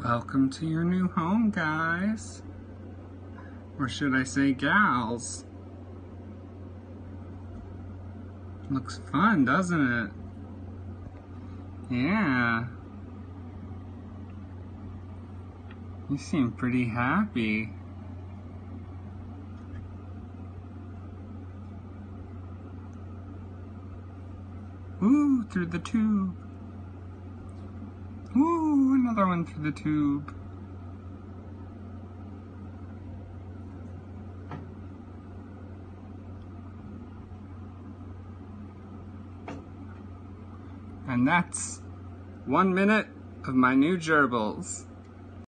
Welcome to your new home, guys. Or should I say gals? Looks fun, doesn't it? Yeah. You seem pretty happy. Ooh, through the tube. Ooh, another one through the tube. And that's 1 minute of my new gerbils.